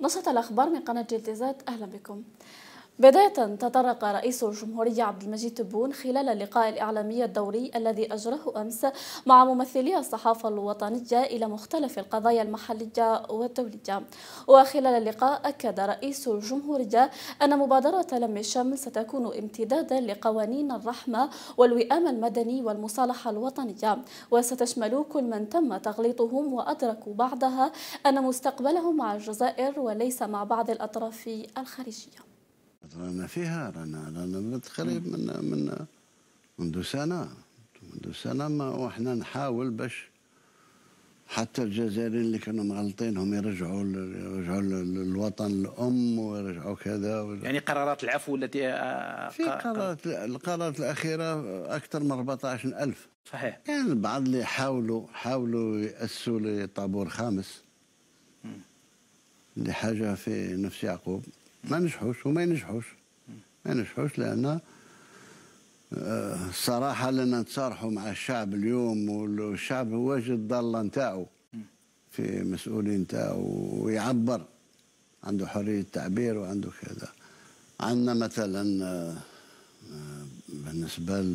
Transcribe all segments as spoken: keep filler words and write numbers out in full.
نشرة الأخبار من قناة جلتزات، أهلا بكم. بداية، تطرق رئيس الجمهورية عبد المجيد تبون خلال اللقاء الإعلامي الدوري الذي أجراه أمس مع ممثلي الصحافة الوطنية إلى مختلف القضايا المحلية والدولية. وخلال اللقاء أكد رئيس الجمهورية أن مبادرة لم الشمل ستكون امتدادا لقوانين الرحمة والوئام المدني والمصالحة الوطنية، وستشمل كل من تم تغليطهم وأدركوا بعدها أن مستقبلهم مع الجزائر وليس مع بعض الأطراف الخارجية. رانا فيها رانا رانا متقريب من من منذ سنه منذ سنه ما واحنا نحاول باش حتى الجزائريين اللي كانوا مغلطينهم يرجعوا يرجعوا للوطن الام ويرجعوا كذا. يعني قرارات العفو التي في قرارات القرارات الاخيره اكثر من أربعة عشر ألف. صحيح. كان يعني البعض اللي حاولوا حاولوا ياسسوا لطابور خامس لحاجه في نفس يعقوب، ما نجحوش وما ينجحوش ما ينجحوش لأن الصراحة لنا نتصارحوا مع الشعب اليوم، والشعب هو واجد الضالة نتاعو في مسؤولين نتاعو ويعبر، عنده حرية تعبير وعنده كذا. عندنا مثلا بالنسبة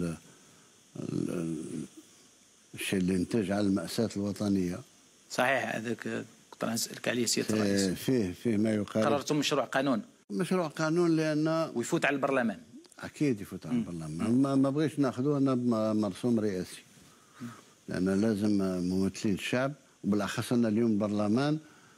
للشيء اللي نتج على المأساة الوطنية. صحيح، هذاك كنت نسألك عليه سيادة الرئيس. فيه فيه ما يقال. قررتم مشروع قانون. مشروع قانون لأن ويفوت على البرلمان. أكيد يفوت على البرلمان. ما ما بغيش ناخذوه أنا بمرسوم رئاسي، لأن لازم ممثلين الشعب، وبالأخص أن اليوم البرلمان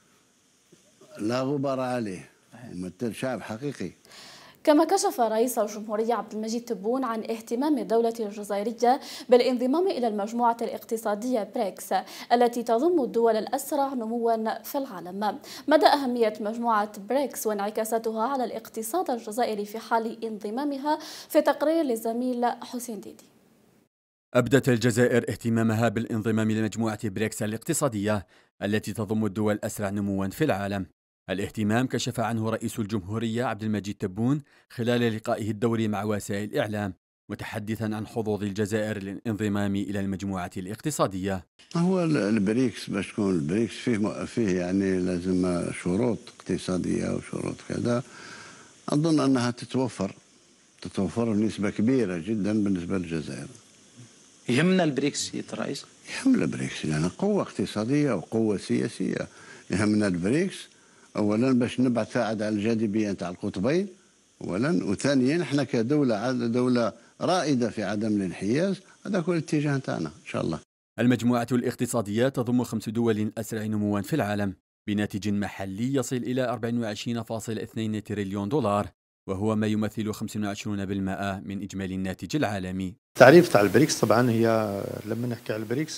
لا غبار عليه، ممثل شعب حقيقي. كما كشف رئيس الجمهورية عبد المجيد تبون عن اهتمام الدولة الجزائرية بالانضمام إلى المجموعة الاقتصادية بريكس التي تضم الدول الأسرع نموا في العالم. مدى أهمية مجموعة بريكس وانعكاساتها على الاقتصاد الجزائري في حال انضمامها في تقرير للزميل حسين ديدي. أبدت الجزائر اهتمامها بالانضمام لمجموعة بريكس الاقتصادية التي تضم الدول الأسرع نموا في العالم. الاهتمام كشف عنه رئيس الجمهورية عبد المجيد تبون خلال لقائه الدوري مع وسائل الإعلام، متحدثا عن حظوظ الجزائر للانضمام إلى المجموعة الاقتصادية. هو البريكس باش تكون البريكس فيه فيه يعني لازم شروط اقتصادية وشروط كذا، أظن أنها تتوفر تتوفر بنسبة كبيرة جدا بالنسبة للجزائر. يهمنا البريكس يا الرئيس؟ يهمنا البريكس لأن قوة اقتصادية وقوة سياسية. يهمنا البريكس اولا باش نبعث عاد على الجاذبيه نتاع القطبين اولا، وثانيا احنا كدوله دوله رائده في عدم الانحياز، هذا هو الاتجاه نتاعنا ان شاء الله. المجموعه الاقتصاديه تضم خمس دول اسرع نموا في العالم بناتج محلي يصل الى أربعة وعشرين فاصلة اثنين تريليون دولار، وهو ما يمثل خمسة وعشرين بالمئة من اجمالي الناتج العالمي. التعريف تاع البريكس طبعا هي لما نحكي على البريكس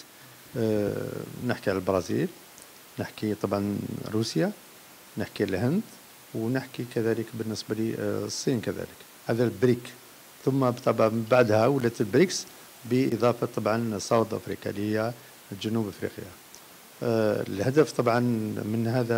نحكي على البرازيل، نحكي طبعا روسيا، نحكي الهند، ونحكي كذلك بالنسبة للصين كذلك. هذا البريك. ثم طبعا بعدها ولات البريكس بإضافة طبعا ساوث أفريقيا اللي هي جنوب أفريقيا. آه الهدف طبعا من هذا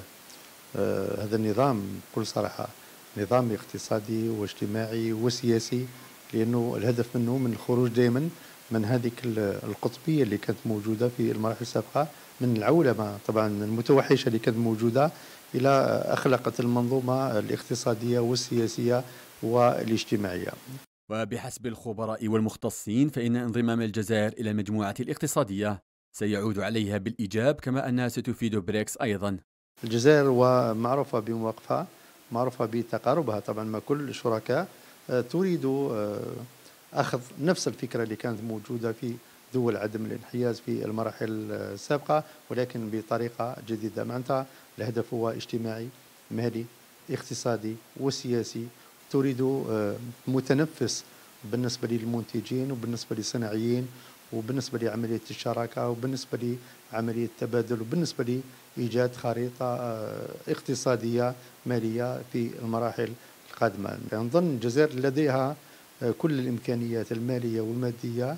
آه هذا النظام بكل صراحة نظام اقتصادي واجتماعي وسياسي، لأنه الهدف منه من الخروج دائما من هذه القطبية اللي كانت موجودة في المراحل السابقة، من العولمة طبعا المتوحشة اللي كانت موجودة، إلى أخلاقة المنظومة الاقتصادية والسياسية والاجتماعية. وبحسب الخبراء والمختصين فإن انضمام الجزائر إلى المجموعة الاقتصادية سيعود عليها بالإيجاب، كما أنها ستفيد بريكس أيضا. الجزائر ومعروفة بمواقفها، معروفة بتقاربها طبعا مع كل الشركاء، تريد أخذ نفس الفكرة اللي كانت موجودة في دول عدم الانحياز في المراحل السابقة، ولكن بطريقة جديدة. معناتها الهدف هو اجتماعي مالي اقتصادي وسياسي، تريد متنفس بالنسبة للمنتجين وبالنسبة للصناعيين وبالنسبة لعملية الشراكة وبالنسبة لعملية التبادل وبالنسبة لإيجاد خريطة اقتصادية مالية في المراحل القادمة. نظن الجزائر لديها كل الإمكانيات المالية والمادية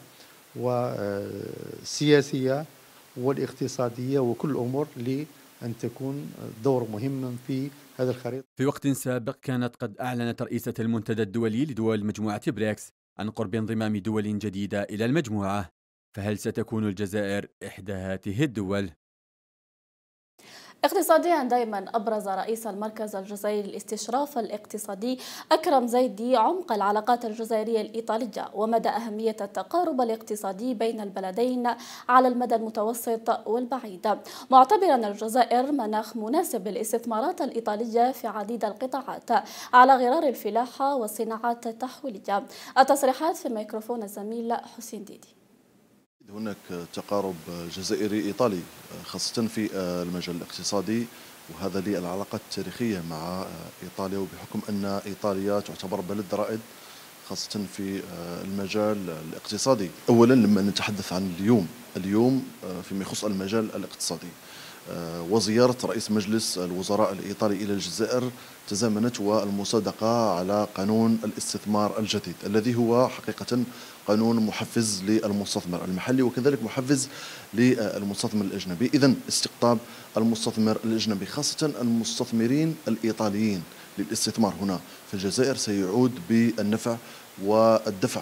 والسياسية والاقتصادية وكل الأمور لأن تكون دور مهم في هذا الخريطة. في وقت سابق كانت قد أعلنت رئيسة المنتدى الدولي لدول مجموعة بريكس عن قرب انضمام دول جديدة إلى المجموعة، فهل ستكون الجزائر إحدى هذه الدول؟ اقتصاديا دائما أبرز رئيس المركز الجزائري للاستشراف الاقتصادي أكرم زيدي عمق العلاقات الجزائرية الإيطالية ومدى أهمية التقارب الاقتصادي بين البلدين على المدى المتوسط والبعيد، معتبرا الجزائر مناخ مناسب للاستثمارات الإيطالية في عديد القطاعات على غرار الفلاحة والصناعات التحويلية. التصريحات في ميكروفون الزميل حسين ديدي. هناك تقارب جزائري إيطالي خاصة في المجال الاقتصادي، وهذا للعلاقات التاريخية مع إيطاليا، وبحكم أن إيطاليا تعتبر بلد رائد خاصة في المجال الاقتصادي. أولا لما نتحدث عن اليوم اليوم فيما يخص المجال الاقتصادي، وزيارة رئيس مجلس الوزراء الإيطالي إلى الجزائر تزامنت والمصادقة على قانون الاستثمار الجديد الذي هو حقيقة قانون محفز للمستثمر المحلي وكذلك محفز للمستثمر الأجنبي. إذن استقطاب المستثمر الأجنبي خاصة المستثمرين الإيطاليين للاستثمار هنا في الجزائر سيعود بالنفع والدفع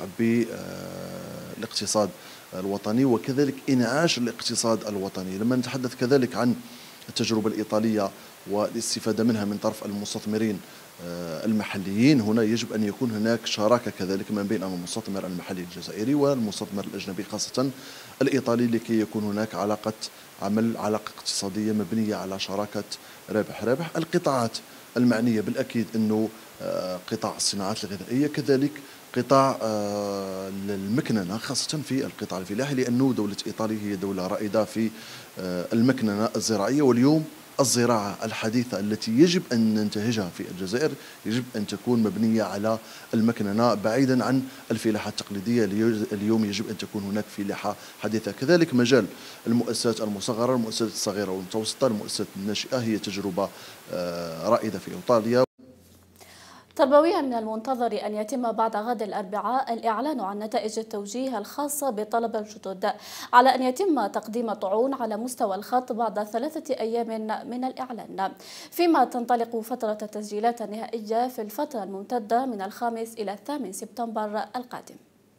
بالاقتصاد الوطني وكذلك إنعاش الاقتصاد الوطني. لما نتحدث كذلك عن التجربة الإيطالية والاستفادة منها من طرف المستثمرين المحليين، هنا يجب أن يكون هناك شراكة كذلك ما بين المستثمر المحلي الجزائري والمستثمر الأجنبي خاصة الإيطالي، لكي يكون هناك علاقة عمل، علاقة اقتصادية مبنية على شراكة رابح رابح. القطاعات المعنية بالأكيد أنه قطاع الصناعات الغذائية، كذلك قطاع المكننة خاصة في القطاع الفلاحي، لأنه دولة إيطاليا هي دولة رائدة في المكننة الزراعية، واليوم الزراعة الحديثة التي يجب أن ننتهجها في الجزائر يجب أن تكون مبنية على المكننة بعيدا عن الفلاحة التقليدية. اليوم يجب أن تكون هناك فلاحة حديثة. كذلك مجال المؤسسات المصغرة، المؤسسات الصغيرة والمتوسطة، المؤسسات الناشئة هي تجربة رائدة في إيطاليا. تربويا من المنتظر أن يتم بعد غد الأربعاء الإعلان عن نتائج التوجيه الخاصة بطلبة الجدد، على أن يتم تقديم طعون على مستوى الخط بعد ثلاثة أيام من الإعلان، فيما تنطلق فترة التسجيلات النهائية في الفترة الممتدة من الخامس إلى الثامن سبتمبر القادم.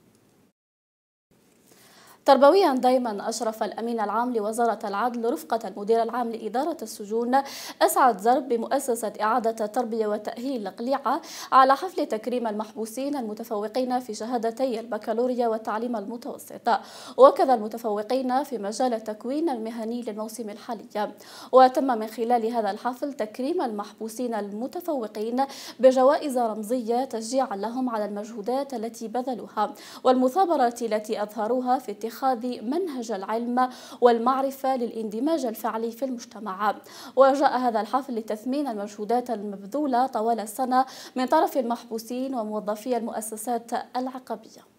تربويا دائما أشرف الأمين العام لوزارة العدل رفقة المدير العام لإدارة السجون أسعد زرب بمؤسسة إعادة التربية والتأهيل القليعة على حفل تكريم المحبوسين المتفوقين في شهادتي البكالوريا والتعليم المتوسط، وكذا المتفوقين في مجال التكوين المهني للموسم الحالي. وتم من خلال هذا الحفل تكريم المحبوسين المتفوقين بجوائز رمزية تشجيعا لهم على المجهودات التي بذلوها والمثابرة التي أظهروها في اتخاذ منهج العلم والمعرفة للاندماج الفعلي في المجتمع. وجاء هذا الحفل لتثمين المجهودات المبذولة طوال السنة من طرف المحبوسين وموظفي المؤسسات العقابية.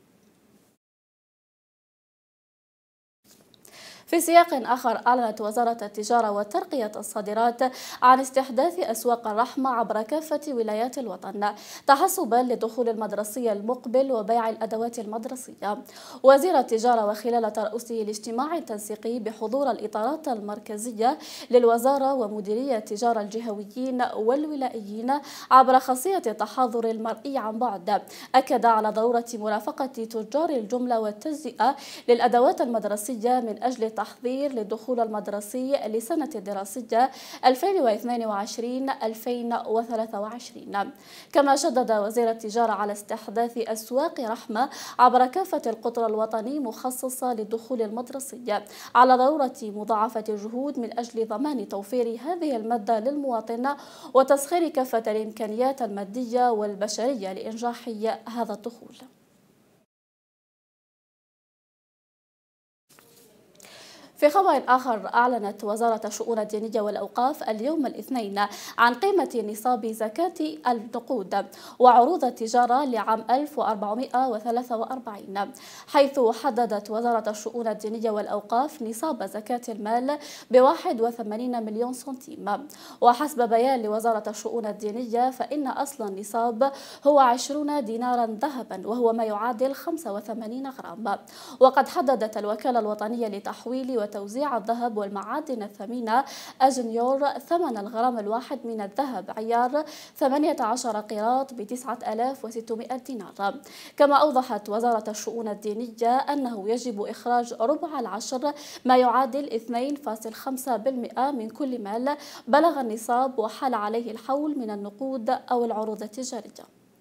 في سياق آخر، أعلنت وزارة التجارة وترقية الصادرات عن استحداث أسواق الرحمة عبر كافة ولايات الوطن تحسبا للدخول المدرسي المقبل وبيع الأدوات المدرسية. وزير التجارة وخلال ترأسه الاجتماع التنسيقي بحضور الإطارات المركزية للوزارة ومديرية التجارة الجهويين والولائيين عبر خاصية التحاضر المرئي عن بعد، أكد على ضرورة مرافقة تجار الجملة والتجزئة للأدوات المدرسية من أجل التحضير للدخول المدرسي لسنة الدراسية ألفين واثنين وعشرين ألفين وثلاثة وعشرين. كما شدد وزير التجارة على استحداث أسواق رحمة عبر كافة القطر الوطني مخصصة للدخول المدرسي، على ضرورة مضاعفة الجهود من أجل ضمان توفير هذه المادة للمواطن وتسخير كافة الإمكانيات المادية والبشرية لإنجاح هذا الدخول. في خبر آخر، أعلنت وزارة الشؤون الدينية والأوقاف اليوم الاثنين عن قيمة نصاب زكاة النقود وعروض التجارة لعام ألف وأربعمائة وثلاثة وأربعين، حيث حددت وزارة الشؤون الدينية والأوقاف نصاب زكاة المال بواحد وثمانين مليون سنتيم. وحسب بيان لوزارة الشؤون الدينية فإن أصل النصاب هو عشرين دينارا ذهبا وهو ما يعادل خمسة وثمانين غرام. وقد حددت الوكالة الوطنية لتحويل وتوزيع الذهب والمعادن الثمينة أجنيور ثمن الغرام الواحد من الذهب عيار ثمانية عشر قيراط بتسعة آلاف وستمائة دينار. كما أوضحت وزارة الشؤون الدينية أنه يجب إخراج ربع العشر ما يعادل اثنين فاصلة خمسة بالمئة من كل مال بلغ النصاب وحال عليه الحول من النقود أو العروض التجارية.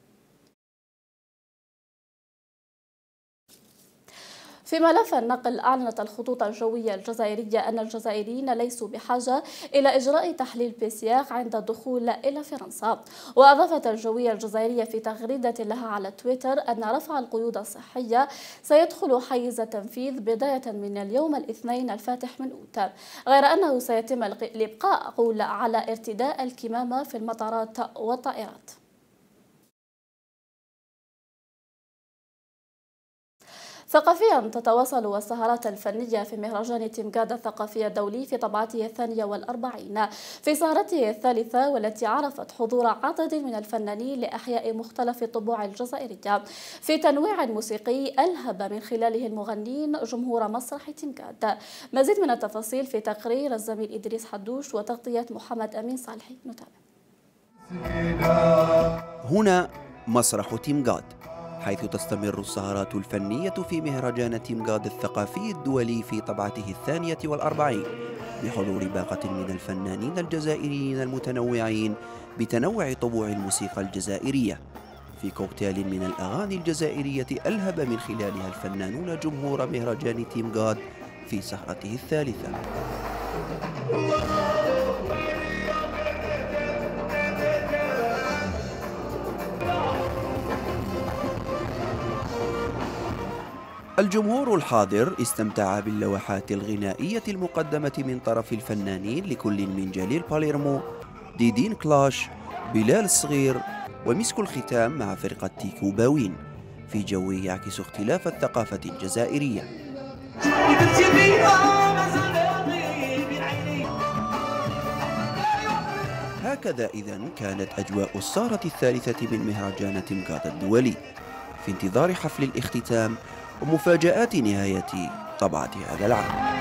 في ملف النقل، أعلنت الخطوط الجوية الجزائرية أن الجزائريين ليسوا بحاجة إلى إجراء تحليل بي سي ار عند الدخول إلى فرنسا. وأضافت الجوية الجزائرية في تغريدة لها على تويتر أن رفع القيود الصحية سيدخل حيز التنفيذ بداية من اليوم الاثنين الفاتح من أوت، غير أنه سيتم الإبقاء على ارتداء الكمامة في المطارات والطائرات. ثقافيا، تتواصل السهرات الفنية في مهرجان تيمغاد الثقافي الدولي في طبعته الثانية والأربعين في سهرته الثالثة، والتي عرفت حضور عدد من الفنانين لإحياء مختلف الطبوع الجزائرية في تنويع موسيقي ألهب من خلاله المغنين جمهور مسرح تيمغاد. مزيد من التفاصيل في تقرير الزميل إدريس حدوش وتغطية محمد أمين صالحي. نتابع. هنا مسرح تيمغاد، حيث تستمر السهرات الفنية في مهرجان تيمغاد الثقافي الدولي في طبعته الثانية والأربعين، بحضور باقة من الفنانين الجزائريين المتنوعين بتنوع طبوع الموسيقى الجزائرية، في كوكتيل من الأغاني الجزائرية ألهب من خلالها الفنانون جمهور مهرجان تيمغاد في سهرته الثالثة. الجمهور الحاضر استمتع باللوحات الغنائية المقدمة من طرف الفنانين لكل من جليل باليرمو، ديدين كلاش، بلال الصغير، ومسك الختام مع فرقة تيكو باوين، في جو يعكس اختلاف الثقافة الجزائرية. هكذا إذن كانت أجواء السهرة الثالثة من مهرجان تيمغاد الدولي، في انتظار حفل الاختتام ومفاجآت نهاية طبعة هذا العام.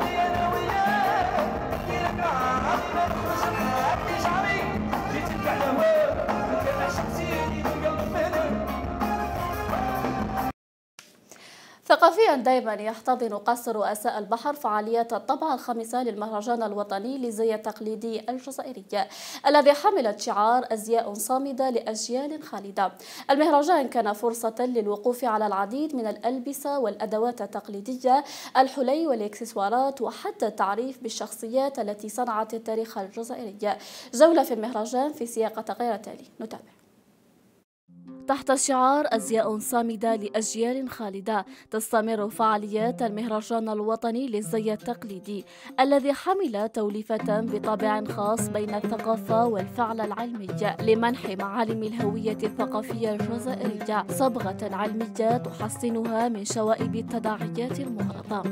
ثقافيا، دائما يحتضن قصر رؤساء البحر فعاليات الطبعة الخامسة للمهرجان الوطني للزي التقليدي الجزائري، الذي حملت شعار أزياء صامدة لأجيال خالدة. المهرجان كان فرصة للوقوف على العديد من الألبسة والأدوات التقليدية، الحلي والإكسسوارات، وحتى التعريف بالشخصيات التي صنعت التاريخ الجزائري. جولة في المهرجان في سياق تغير التالي. نتابع. تحت شعار أزياء صامدة لأجيال خالدة، تستمر فعاليات المهرجان الوطني للزي التقليدي، الذي حمل توليفة بطابع خاص بين الثقافة والفعل العلمي لمنح معالم الهوية الثقافية الجزائرية صبغة علمية تحسنها من شوائب التداعيات المغرضة.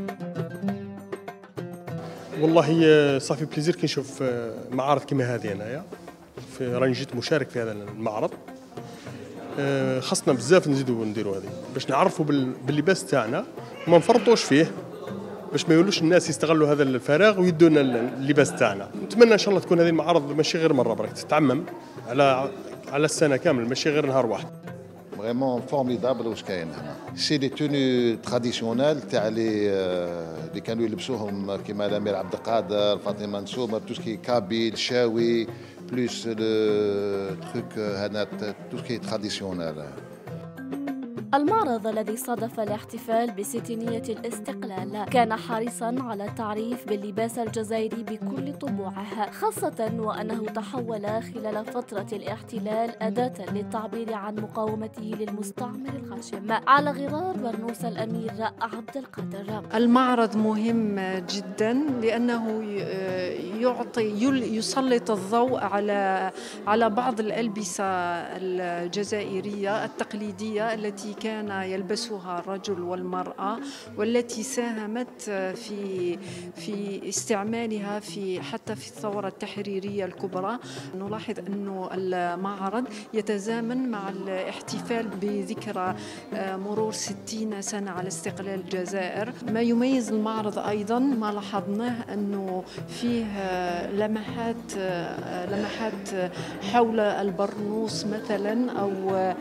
والله صافي بليزير كي نشوف معارض كما هذه هنايا، راني جيت مشارك في هذا المعرض. خاصنا بزاف نزيدوا نديروا هذه باش نعرفوا باللباس تاعنا وما نفرطوش فيه، باش ما يقولوش الناس يستغلوا هذا الفراغ ويدونا اللباس تاعنا. نتمنى ان شاء الله تكون هذه المعارض ماشي غير مره برك، تتعمم على على السنه كامل ماشي غير نهار واحد. فريمون فورميدابل واش كاين هنا، سي لي توني تراديسيونيل تاع لي اللي كانوا يلبسوهم كيما الامير عبد القادر، فاطمه نسومه، تو سكي كابيل شاوي بلوس لو تروك هنا تو سكي تراديسيونيل. المعرض الذي صادف الاحتفال بستينية الاستقلال كان حريصا على التعريف باللباس الجزائري بكل طبوعه، خاصة وأنه تحول خلال فترة الاحتلال أداة للتعبير عن مقاومته للمستعمر الغاشم على غرار برنوس الأمير عبد القادر. المعرض مهم جدا لأنه يعطي يسلط الضوء على على بعض الألبسة الجزائرية التقليدية التي كان يلبسها الرجل والمرأة، والتي ساهمت في في استعمالها في حتى في الثورة التحريرية الكبرى. نلاحظ أنه المعرض يتزامن مع الاحتفال بذكرى مرور ستين سنة على استقلال الجزائر. ما يميز المعرض أيضا ما لاحظناه أنه فيه لمحات لمحات حول البرنوس مثلا أو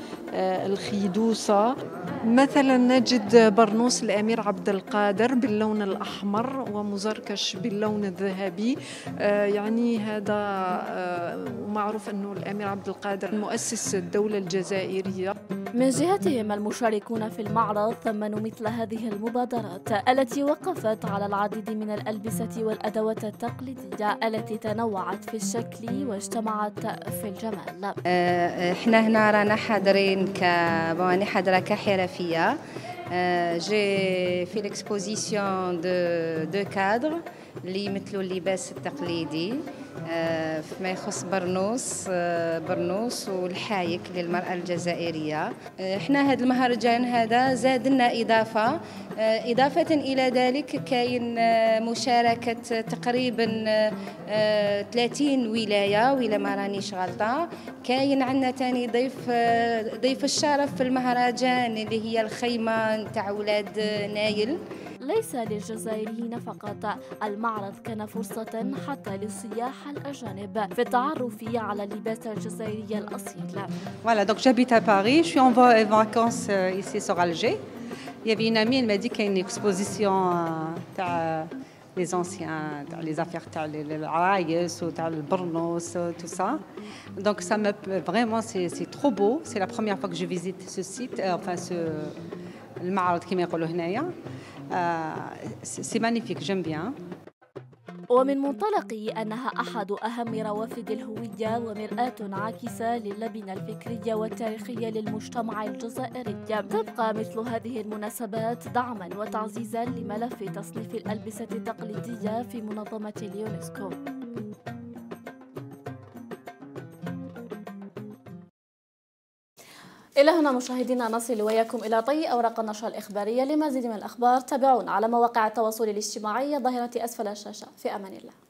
الخيدوسة. مثلا نجد برنوس الأمير عبد القادر باللون الأحمر ومزركش باللون الذهبي. يعني هذا معروف أنه الأمير عبد القادر مؤسس الدولة الجزائرية. من جهتهم المشاركون في المعرض ثمنوا مثل هذه المبادرات التي وقفت على العديد من الألبسة والأدوات التقليدية التي تنوعت في الشكل واجتمعت في الجمال. احنا هنا رانا حاضرين ك بواني حاضرة كحرفية. جي في ليكسبوزيسيون دو دو كادر اللي يمثلوا اللباس التقليدي فيما يخص برنوس برنوس والحايك للمرأة الجزائرية. احنا هذا المهرجان هذا زاد لنا إضافة إضافة إلى ذلك كاين مشاركة تقريبا ثلاثين ولاية ولا ما رانيش غلطة. كاين عندنا ثاني ضيف ضيف الشرف في المهرجان اللي هي الخيمة نتاع ولاد نايل. ليس للجزائريين فقط، المعرض كان فرصة حتى للسياح الأجانب في التعرف على اللباس الجزائري الأصيل. Voilà, donc j'habite à Paris, je suis en vacances ici sur Alger. Il y avait une amie, elle m'a dit qu'il y a une exposition تاع les anciens, les affaires تاع العرايس وتاع البرنوس tout ça. Donc ça me vraiment c'est c'est trop beau, c'est la première fois que je visite ce site, enfin ce المعرض كما يقولوا هنايا. سي مانيفيك جيم بيان. ومن منطلق أنها أحد أهم روافد الهوية ومرآة عاكسة للبنة الفكرية والتاريخية للمجتمع الجزائري، تبقى مثل هذه المناسبات دعما وتعزيزا لملف تصنيف الألبسة التقليدية في منظمة اليونسكو. إلى هنا مشاهدينا نصل وياكم إلى طي أوراق النشرة الإخبارية. لمزيد من الأخبار تابعونا على مواقع التواصل الاجتماعي ظاهرة أسفل الشاشة. في أمان الله.